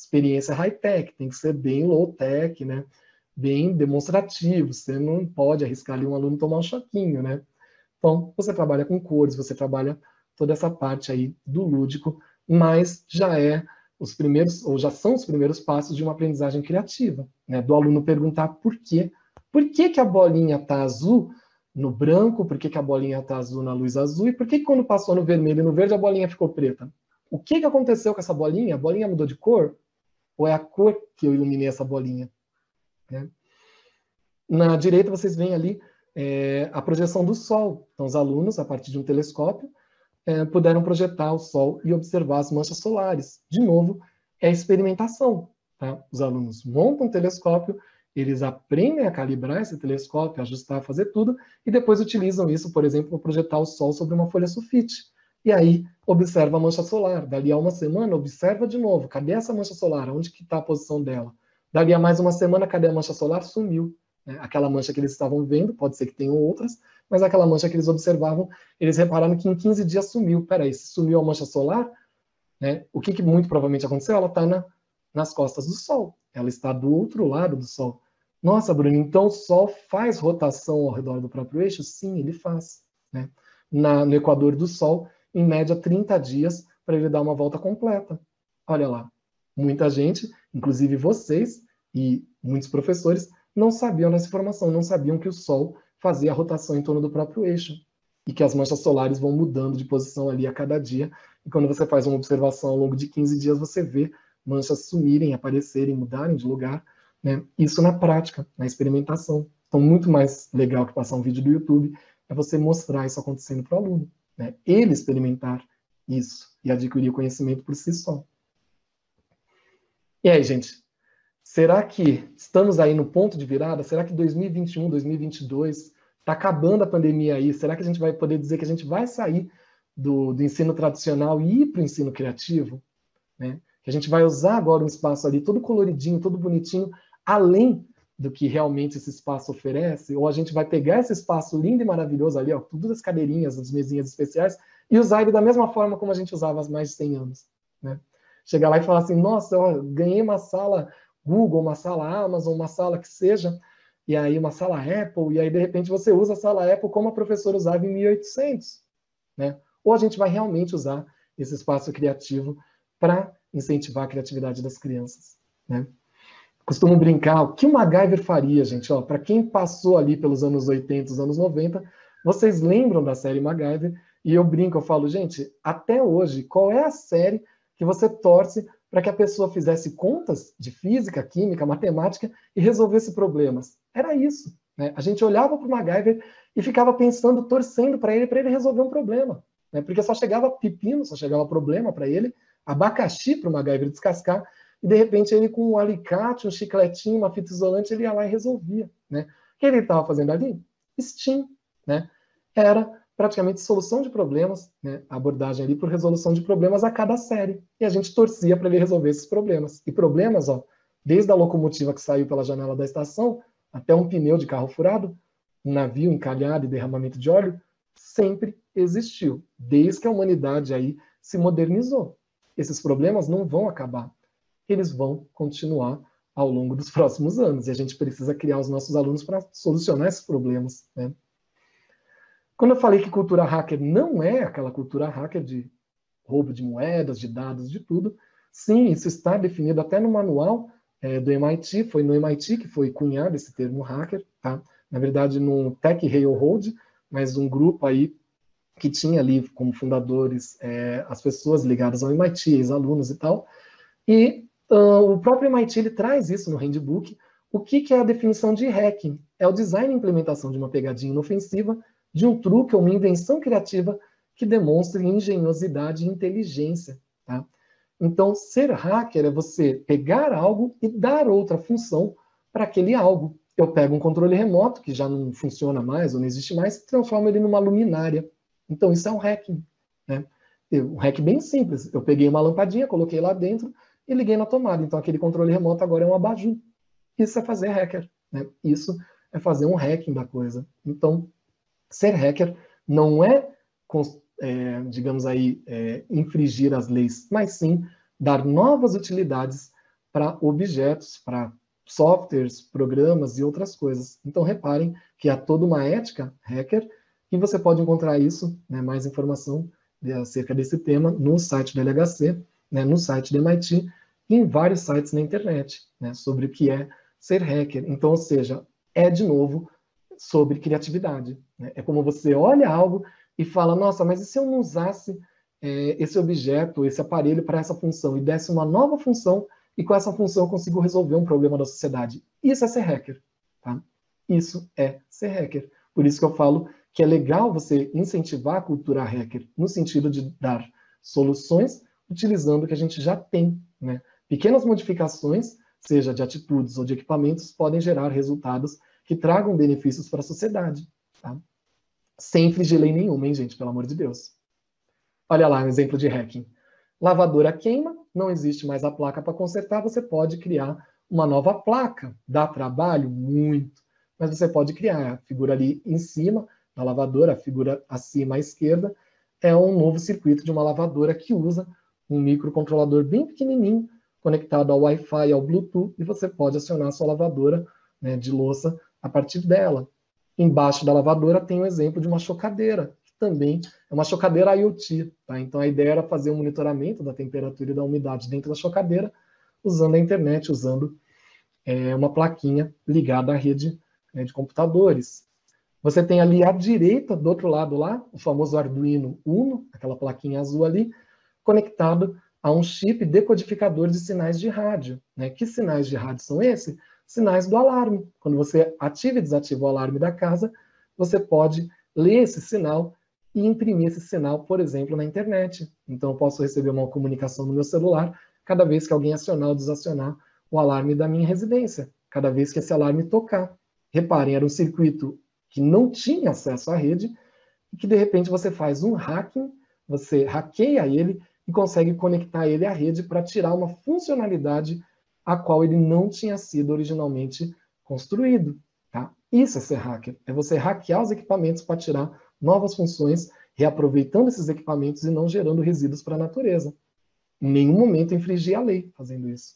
experiência high-tech, tem que ser bem low-tech, né? Bem demonstrativo, você não pode arriscar ali um aluno tomar um choquinho, né? Então, você trabalha com cores, você trabalha toda essa parte aí do lúdico, mas já é os primeiros, ou já são os primeiros passos de uma aprendizagem criativa, né? Do aluno perguntar por quê. Por que que a bolinha está azul no branco? Por que que a bolinha está azul na luz azul? E por que que quando passou no vermelho e no verde a bolinha ficou preta? O que que aconteceu com essa bolinha? A bolinha mudou de cor? Ou é a cor que eu iluminei essa bolinha? Né? Na direita vocês veem ali é, a projeção do Sol. Então os alunos, a partir de um telescópio, é, puderam projetar o Sol e observar as manchas solares. De novo, é experimentação. Tá? Os alunos montam um telescópio, eles aprendem a calibrar esse telescópio, ajustar, fazer tudo, e depois utilizam isso, por exemplo, para projetar o Sol sobre uma folha sulfite. E aí, observa a mancha solar. Dali a uma semana, observa de novo. Cadê essa mancha solar? Onde que está a posição dela? Dali a mais uma semana, cadê a mancha solar? Sumiu. Né? Aquela mancha que eles estavam vendo, pode ser que tenham outras, mas aquela mancha que eles observavam, eles repararam que em quinze dias sumiu. Peraí, se sumiu a mancha solar, né, o que, que muito provavelmente aconteceu? Ela está na, nas costas do Sol. Ela está do outro lado do Sol. Nossa, Bruno, então o Sol faz rotação ao redor do próprio eixo? Sim, ele faz. Né? Na, no equador do Sol, em média trinta dias para ele dar uma volta completa. Olha lá, muita gente, inclusive vocês e muitos professores, não sabiam dessa informação, não sabiam que o Sol fazia a rotação em torno do próprio eixo e que as manchas solares vão mudando de posição ali a cada dia. E quando você faz uma observação ao longo de quinze dias, você vê manchas sumirem, aparecerem, mudarem de lugar. Né? Isso na prática, na experimentação. Então, muito mais legal que passar um vídeo do YouTube é você mostrar isso acontecendo para o aluno. Né? Ele experimentar isso e adquirir o conhecimento por si só. E aí, gente? Será que estamos aí no ponto de virada? Será que dois mil e vinte e um, dois mil e vinte e dois está acabando a pandemia aí? Será que a gente vai poder dizer que a gente vai sair do, do ensino tradicional e ir para o ensino criativo? Né? Que a gente vai usar agora um espaço ali todo coloridinho, todo bonitinho, além do que realmente esse espaço oferece? Ou a gente vai pegar esse espaço lindo e maravilhoso ali, ó, tudo as cadeirinhas, as mesinhas especiais, e usar ele da mesma forma como a gente usava há mais de cem anos? Né? Chegar lá e falar assim, nossa, eu ganhei uma sala Google, uma sala Amazon, uma sala que seja, e aí uma sala Apple, e aí de repente você usa a sala Apple como a professora usava em mil e oitocentos. Né? Ou a gente vai realmente usar esse espaço criativo para incentivar a criatividade das crianças. Né? Costumo brincar, o que o MacGyver faria, gente? Para quem passou ali pelos anos oitenta, os anos noventa, vocês lembram da série MacGyver? E eu brinco, eu falo, gente, até hoje, qual é a série que você torce para que a pessoa fizesse contas de física, química, matemática e resolvesse problemas? Era isso. Né? A gente olhava para o MacGyver e ficava pensando, torcendo para ele, para ele resolver um problema. Né? Porque só chegava pepino, só chegava problema para ele, abacaxi para o MacGyver descascar, e de repente ele com um alicate, um chicletinho, uma fita isolante, ele ia lá e resolvia. Né? O que ele estava fazendo ali? Steam. Né? Era praticamente solução de problemas, né? A abordagem ali por resolução de problemas a cada série. E a gente torcia para ele resolver esses problemas. E problemas, ó, desde a locomotiva que saiu pela janela da estação, até um pneu de carro furado, um navio encalhado e derramamento de óleo, sempre existiu, desde que a humanidade aí se modernizou. Esses problemas não vão acabar. Eles vão continuar ao longo dos próximos anos. E a gente precisa criar os nossos alunos para solucionar esses problemas. Né? Quando eu falei que cultura hacker não é aquela cultura hacker de roubo de moedas, de dados, de tudo, sim, isso está definido até no manual é, do M I T, foi no M I T que foi cunhado esse termo hacker, tá? Na verdade, no Tech Railroad, mas um grupo aí que tinha ali como fundadores é, as pessoas ligadas ao M I T, ex-alunos e tal, e uh, o próprio M I T ele traz isso no handbook. O que, que é a definição de hacking? É o design e implementação de uma pegadinha inofensiva, de um truque ou uma invenção criativa que demonstre engenhosidade e inteligência. Tá? Então, ser hacker é você pegar algo e dar outra função para aquele algo. Eu pego um controle remoto, que já não funciona mais, ou não existe mais, e transformo ele numa luminária. Então, isso é um hacking. Né? Um hack bem simples. Eu peguei uma lampadinha, coloquei lá dentro e liguei na tomada. Então, aquele controle remoto agora é um abajur. Isso é fazer hacker. Né? Isso é fazer um hacking da coisa. Então, ser hacker não é, é digamos aí, é, infringir as leis, mas sim dar novas utilidades para objetos, para softwares, programas e outras coisas. Então, reparem que há toda uma ética hacker, e você pode encontrar isso, né, mais informação acerca desse tema no site do L H C, né, no site do M I T, e em vários sites na internet, né, sobre o que é ser hacker. Então, ou seja, é, de novo, sobre criatividade. Né? É como você olha algo e fala, nossa, mas e se eu não usasse é, esse objeto, esse aparelho para essa função, e desse uma nova função, e com essa função eu consigo resolver um problema da sociedade? Isso é ser hacker. Tá? Isso é ser hacker. Por isso que eu falo que é legal você incentivar a cultura hacker, no sentido de dar soluções utilizando o que a gente já tem. Né? Pequenas modificações, seja de atitudes ou de equipamentos, podem gerar resultados que tragam benefícios para a sociedade. Tá? Sem infringir lei nenhuma, hein, gente? Pelo amor de Deus. Olha lá um exemplo de hacking. Lavadora queima, não existe mais a placa para consertar, você pode criar uma nova placa. Dá trabalho? Muito. Mas você pode criar. A figura ali em cima da lavadora, a figura acima à esquerda, é um novo circuito de uma lavadora que usa um microcontrolador bem pequenininho, conectado ao Wi-Fi e ao Bluetooth, e você pode acionar a sua lavadora, né, de louça a partir dela. Embaixo da lavadora tem um exemplo de uma chocadeira, que também é uma chocadeira IoT. Tá? Então a ideia era fazer um monitoramento da temperatura e da umidade dentro da chocadeira, usando a internet, usando é, uma plaquinha ligada à rede, né, de computadores. Você tem ali à direita, do outro lado lá, o famoso Arduino Uno, aquela plaquinha azul ali, conectado a um chip decodificador de sinais de rádio. Né? Que sinais de rádio são esses? Sinais do alarme. Quando você ativa e desativa o alarme da casa, você pode ler esse sinal e imprimir esse sinal, por exemplo, na internet. Então, eu posso receber uma comunicação no meu celular cada vez que alguém acionar ou desacionar o alarme da minha residência, cada vez que esse alarme tocar. Reparem, era um circuito que não tinha acesso à rede e que, de repente, você faz um hacking, você hackeia ele e consegue conectar ele à rede para tirar uma funcionalidade a qual ele não tinha sido originalmente construído. Tá? Isso é ser hacker, é você hackear os equipamentos para tirar novas funções, reaproveitando esses equipamentos e não gerando resíduos para a natureza. Em nenhum momento infringir a lei fazendo isso.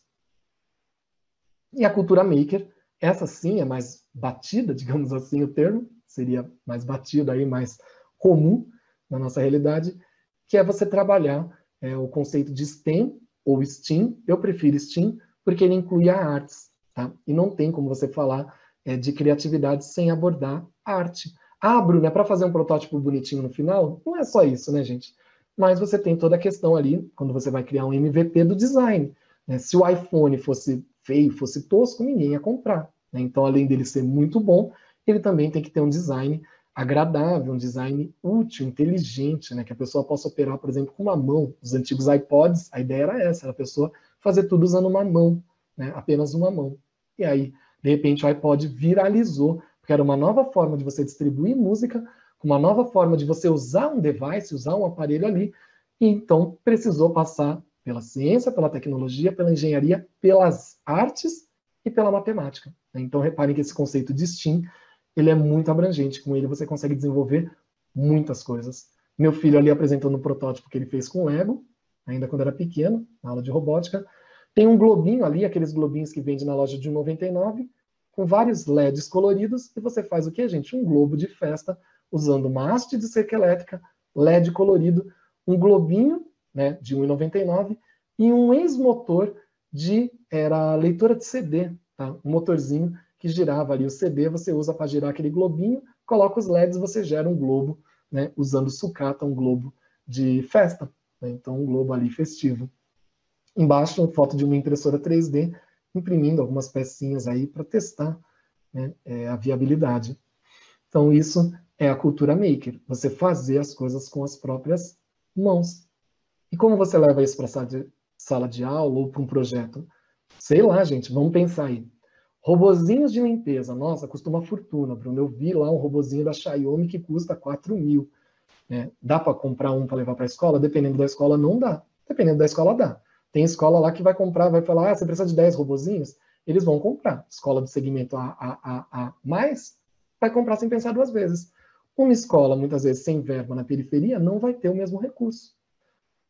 E a cultura maker, essa sim é mais batida, digamos assim o termo, seria mais batida aí, mais comum na nossa realidade, que é você trabalhar é, o conceito de STEM ou STEAM. Eu prefiro STEAM porque ele inclui a artes, tá? E não tem como você falar é, de criatividade sem abordar arte. Ah, Bruno, é para fazer um protótipo bonitinho no final? Não é só isso, né, gente? Mas você tem toda a questão ali, quando você vai criar um M V P do design. Né? Se o iPhone fosse feio, fosse tosco, ninguém ia comprar. Né? Então, além dele ser muito bom, ele também tem que ter um design agradável, um design útil, inteligente, né? Que a pessoa possa operar, por exemplo, com uma mão. Os antigos iPods, a ideia era essa, era a pessoa fazer tudo usando uma mão, né? Apenas uma mão. E aí, de repente, o iPod viralizou, porque era uma nova forma de você distribuir música, uma nova forma de você usar um device, usar um aparelho ali, e então precisou passar pela ciência, pela tecnologia, pela engenharia, pelas artes e pela matemática. Então, reparem que esse conceito de STEAM, ele é muito abrangente. Com ele você consegue desenvolver muitas coisas. Meu filho ali apresentando um protótipo que ele fez com Lego, ainda quando era pequeno, na aula de robótica. Tem um globinho ali, aqueles globinhos que vende na loja de um real e noventa e nove centavos, com vários L E Ds coloridos, e você faz o que, gente? Um globo de festa, usando uma haste de cerca elétrica, L E D colorido, um globinho, né, de um real e noventa e nove centavos, e um ex-motor de era leitora de C D, tá? Um motorzinho que girava ali o C D, você usa para girar aquele globinho, coloca os L E Ds, você gera um globo, né, usando sucata, um globo de festa. Né? Então, um globo ali festivo. Embaixo, uma foto de uma impressora três D, imprimindo algumas pecinhas aí para testar, né, é, a viabilidade. Então, isso é a cultura maker, você fazer as coisas com as próprias mãos. E como você leva isso para a sala de aula ou para um projeto? Sei lá, gente, vamos pensar aí. Robozinhos de limpeza, nossa, custa uma fortuna, Bruno. Eu vi lá um robozinho da Xiaomi que custa quatro mil. Né? Dá para comprar um para levar para a escola? Dependendo da escola, não dá. Dependendo da escola, dá. Tem escola lá que vai comprar, vai falar, ah, você precisa de dez robozinhos? Eles vão comprar. Escola do segmento A, A, A, A mais, vai comprar sem pensar duas vezes. Uma escola, muitas vezes, sem verba na periferia, não vai ter o mesmo recurso.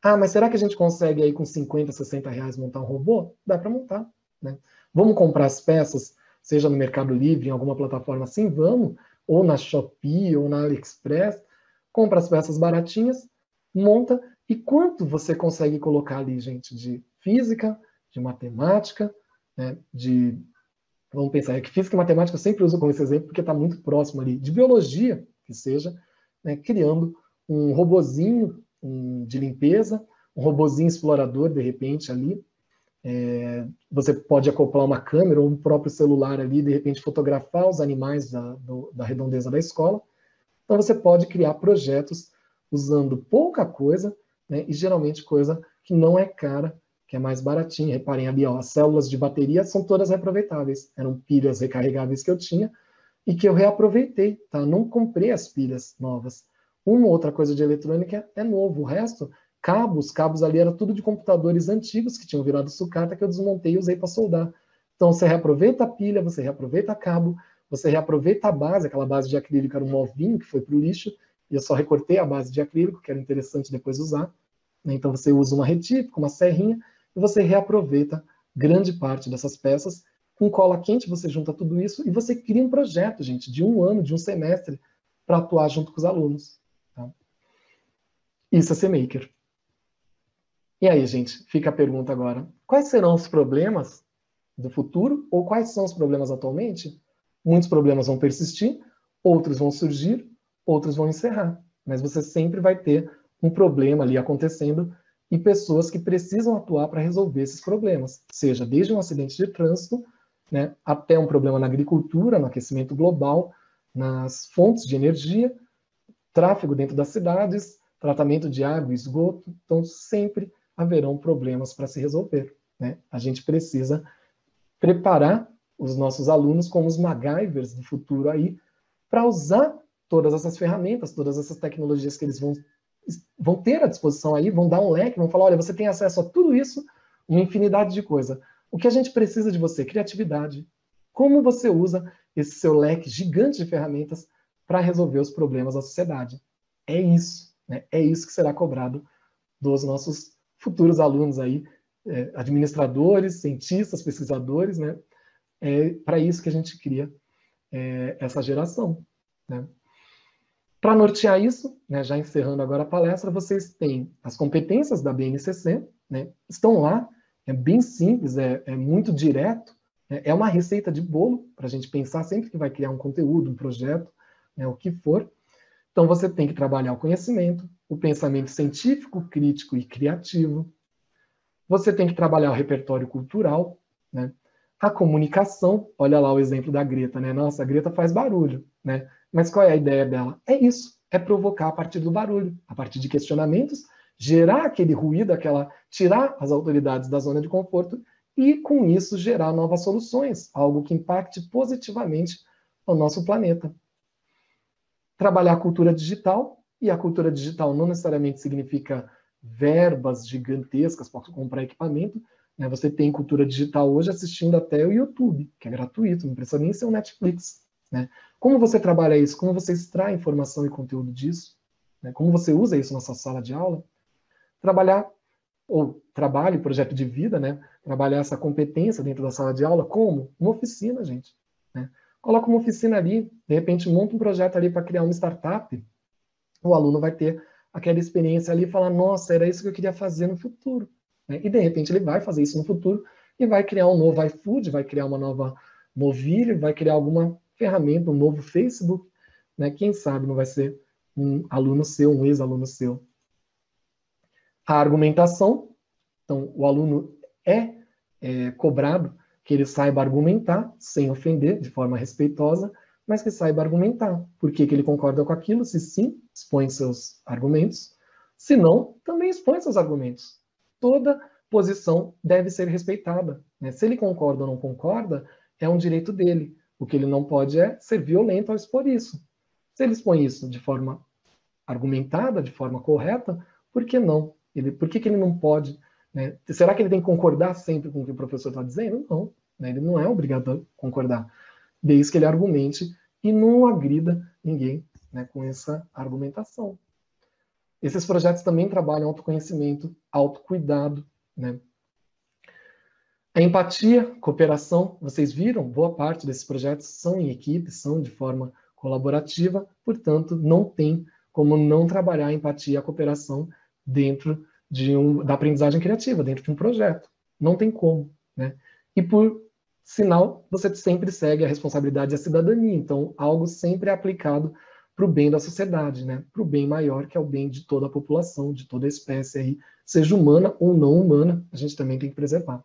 Ah, mas será que a gente consegue aí com cinquenta, sessenta reais montar um robô? Dá para montar, né? Vamos comprar as peças, seja no Mercado Livre, em alguma plataforma assim, vamos, ou na Shopee, ou na AliExpress, compra as peças baratinhas, monta, e quanto você consegue colocar ali, gente, de física, de matemática, né, de... Vamos pensar, é que física e matemática eu sempre uso como esse exemplo, porque está muito próximo ali, de biologia, que seja, né, criando um robozinho um, de limpeza, um robozinho explorador, de repente, ali. É, você pode acoplar uma câmera ou um próprio celular ali, de repente fotografar os animais da, do, da redondeza da escola. Então você pode criar projetos usando pouca coisa, né, e geralmente coisa que não é cara, que é mais baratinha. Reparem ali, ó, as células de bateria são todas reaproveitáveis. Eram pilhas recarregáveis que eu tinha e que eu reaproveitei, tá? Não comprei as pilhas novas. Uma outra coisa de eletrônica é novo. O resto, cabos, cabos ali era tudo de computadores antigos que tinham virado sucata que eu desmontei e usei para soldar. Então você reaproveita a pilha, você reaproveita cabo, você reaproveita a base, aquela base de acrílico era um novinho que foi para o lixo, e eu só recortei a base de acrílico, que era interessante depois usar. Então você usa uma retífica, uma serrinha, e você reaproveita grande parte dessas peças. Com cola quente você junta tudo isso e você cria um projeto, gente, de um ano, de um semestre, para atuar junto com os alunos. Tá? Isso é ser maker. E aí, gente, fica a pergunta agora. Quais serão os problemas do futuro, ou quais são os problemas atualmente? Muitos problemas vão persistir, outros vão surgir, outros vão encerrar. Mas você sempre vai ter um problema ali acontecendo e pessoas que precisam atuar para resolver esses problemas, seja desde um acidente de trânsito, né, até um problema na agricultura, no aquecimento global, nas fontes de energia, tráfego dentro das cidades, tratamento de água e esgoto. Então, sempre haverão problemas para se resolver, né? A gente precisa preparar os nossos alunos como os MacGyvers do futuro aí, para usar todas essas ferramentas, todas essas tecnologias que eles vão, vão ter à disposição aí, vão dar um leque, vão falar, olha, você tem acesso a tudo isso, uma infinidade de coisa. O que a gente precisa de você? Criatividade. Como você usa esse seu leque gigante de ferramentas para resolver os problemas da sociedade? É isso, né? É isso que será cobrado dos nossos futuros alunos aí, é, administradores, cientistas, pesquisadores, né? É para isso que a gente cria é, essa geração, né? Para nortear isso, né, já encerrando agora a palestra, vocês têm as competências da B N C C, né, estão lá, é bem simples, é, é muito direto, né, é uma receita de bolo para a gente pensar sempre que vai criar um conteúdo, um projeto, né, o que for. Então você tem que trabalhar o conhecimento, o pensamento científico, crítico e criativo. Você tem que trabalhar o repertório cultural, né? A comunicação, olha lá o exemplo da Greta, né? Nossa, a Greta faz barulho, né? Mas qual é a ideia dela? É isso, é provocar a partir do barulho, a partir de questionamentos, gerar aquele ruído, aquela, tirar as autoridades da zona de conforto e, com isso, gerar novas soluções, algo que impacte positivamente o nosso planeta. Trabalhar a cultura digital, e a cultura digital não necessariamente significa verbas gigantescas para comprar equipamento, né? Você tem cultura digital hoje assistindo até o YouTube, que é gratuito, não precisa nem ser um Netflix, né? Como você trabalha isso? Como você extrai informação e conteúdo disso? Né? Como você usa isso na sua sala de aula? Trabalhar, ou trabalho, projeto de vida, né? Trabalhar essa competência dentro da sala de aula, como? Uma oficina, gente, né? Coloca uma oficina ali, de repente monta um projeto ali para criar uma startup, o aluno vai ter aquela experiência ali e falar, nossa, era isso que eu queria fazer no futuro. Né? E de repente ele vai fazer isso no futuro e vai criar um novo iFood, vai criar uma nova Movile, vai criar alguma ferramenta, um novo Facebook, né? Quem sabe não vai ser um aluno seu, um ex-aluno seu. A argumentação, então o aluno é, é cobrado que ele saiba argumentar, sem ofender, de forma respeitosa, mas que saiba argumentar. Por que, que ele concorda com aquilo? Se sim, expõe seus argumentos. Se não, também expõe seus argumentos. Toda posição deve ser respeitada, né? Se ele concorda ou não concorda, é um direito dele. O que ele não pode é ser violento ao expor isso. Se ele expõe isso de forma argumentada, de forma correta, por que não? Ele, por que, que ele não pode? Né? Será que ele tem que concordar sempre com o que o professor está dizendo? Não, né? Ele não é obrigado a concordar, desde que ele argumente e não agrida ninguém, né, com essa argumentação. Esses projetos também trabalham autoconhecimento, autocuidado, né? A empatia, cooperação, vocês viram, boa parte desses projetos são em equipe, são de forma colaborativa, portanto, não tem como não trabalhar a empatia e a cooperação dentro de um, da aprendizagem criativa, dentro de um projeto. Não tem como, né? E por sinal, você sempre segue a responsabilidade e a cidadania, então algo sempre é aplicado para o bem da sociedade, né? Para o bem maior, que é o bem de toda a população, de toda a espécie, aí, seja humana ou não humana, a gente também tem que preservar.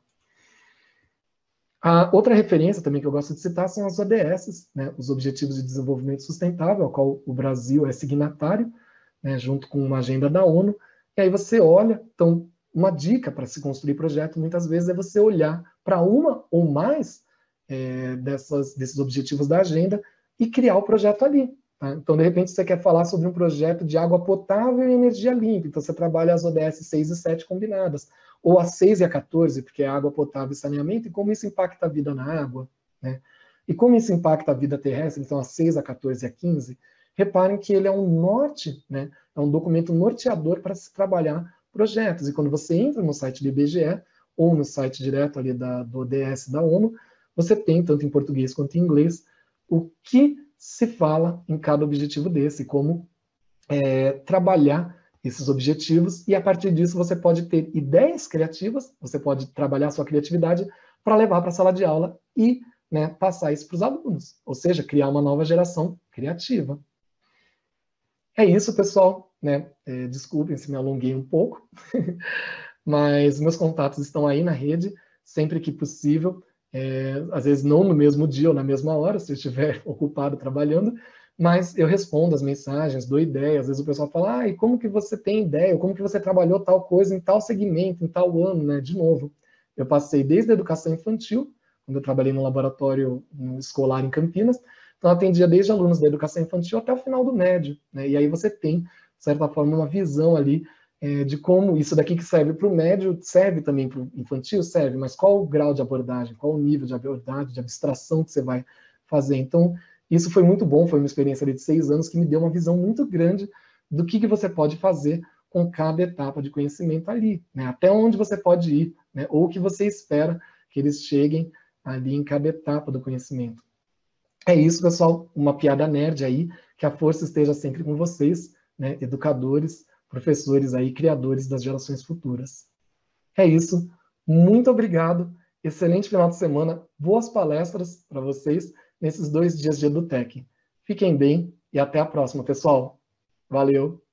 A outra referência também que eu gosto de citar são as O D Ss, né, os Objetivos de Desenvolvimento Sustentável, ao qual o Brasil é signatário, né, junto com uma agenda da ONU, e aí você olha, então, uma dica para se construir projeto, muitas vezes, é você olhar para uma ou mais é, dessas, desses objetivos da agenda e criar o projeto ali. Tá? Então, de repente, você quer falar sobre um projeto de água potável e energia limpa, então você trabalha as O D S seis e sete combinadas, ou a seis e a quatorze, porque é água potável e saneamento, e como isso impacta a vida na água, né? E como isso impacta a vida terrestre, então a seis, a quatorze e a quinze, reparem que ele é um norte, né? É um documento norteador para se trabalhar projetos, e quando você entra no site do I B G E, ou no site direto ali da, do O D S da ONU, você tem, tanto em português quanto em inglês, o que se fala em cada objetivo desse, como é, trabalhar esses objetivos, e a partir disso você pode ter ideias criativas, você pode trabalhar a sua criatividade para levar para a sala de aula e, né, passar isso para os alunos, ou seja, criar uma nova geração criativa. É isso, pessoal, né? É, desculpem se me alonguei um pouco, mas meus contatos estão aí na rede, sempre que possível, é, às vezes não no mesmo dia ou na mesma hora, se eu estiver ocupado trabalhando, mas eu respondo as mensagens, dou ideia, às vezes o pessoal fala, ah, e como que você tem ideia, como que você trabalhou tal coisa em tal segmento, em tal ano, né? De novo, eu passei desde a educação infantil, quando eu trabalhei no laboratório escolar em Campinas, então eu atendia desde alunos da educação infantil até o final do médio, né? E aí você tem, de certa forma, uma visão ali é, de como isso daqui que serve para o médio, serve também para o infantil, serve, mas qual o grau de abordagem, qual o nível de abordagem, de abstração que você vai fazer. Então, isso foi muito bom, foi uma experiência de seis anos que me deu uma visão muito grande do que, que você pode fazer com cada etapa de conhecimento ali, né? Até onde você pode ir, né? Ou o que você espera que eles cheguem ali em cada etapa do conhecimento. É isso, pessoal, uma piada nerd aí, que a força esteja sempre com vocês, né? Educadores, professores aí, criadores das gerações futuras. É isso, muito obrigado, excelente final de semana, boas palestras para vocês nesses dois dias de EduTech. Fiquem bem e até a próxima, pessoal. Valeu!